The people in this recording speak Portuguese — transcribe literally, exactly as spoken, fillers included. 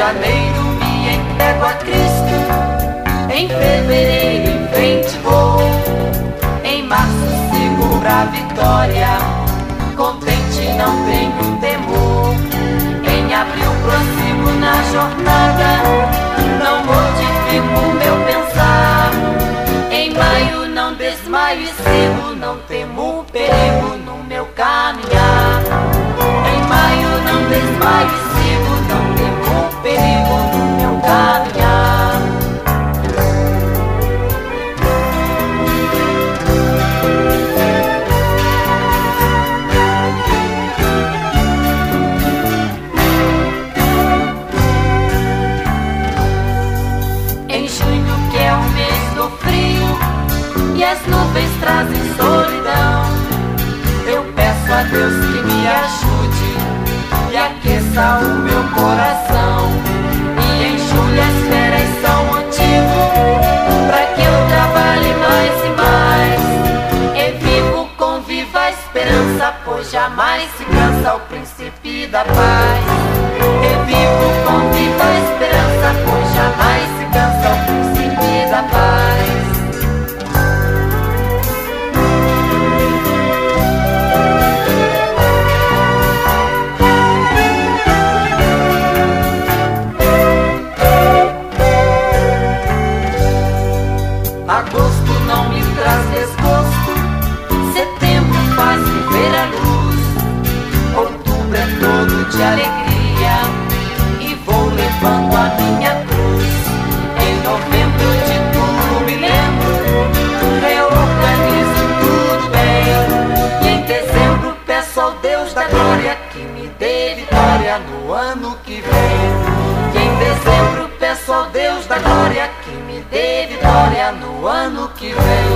janeiro me entrego a Cristo, em fevereiro em frente vou, em março sigo pra vitória, contente não tenho temor. Em abril prossigo na jornada, não modifico meu pensar. Em maio não desmaio e sigo, não temo perigo no meu caminhar. Em maio não desmaio e sigo, não temo perigo no meu caminhar. Em junho, que é o mês do frio e as nuvens trazem solidão, eu peço a Deus que me ajude e aqueça o meu coração. E em julho as férias são motivo pra que eu trabalhe mais e mais, e vivo com viva esperança, pois jamais se cansa o príncipe da paz. E vivo com viva esperança, pois jamais se cansa o príncipe da paz. Agosto não me traz desgosto, setembro faz viver a luz, outubro é todo de alegria e vou levando a minha cruz. Em novembro de tudo me lembro, reorganizo tudo bem, e em dezembro peço ao Deus da glória que me dê vitória no ano que vem. E em dezembro peço ao Deus da glória que me dê vitória no ano que vem.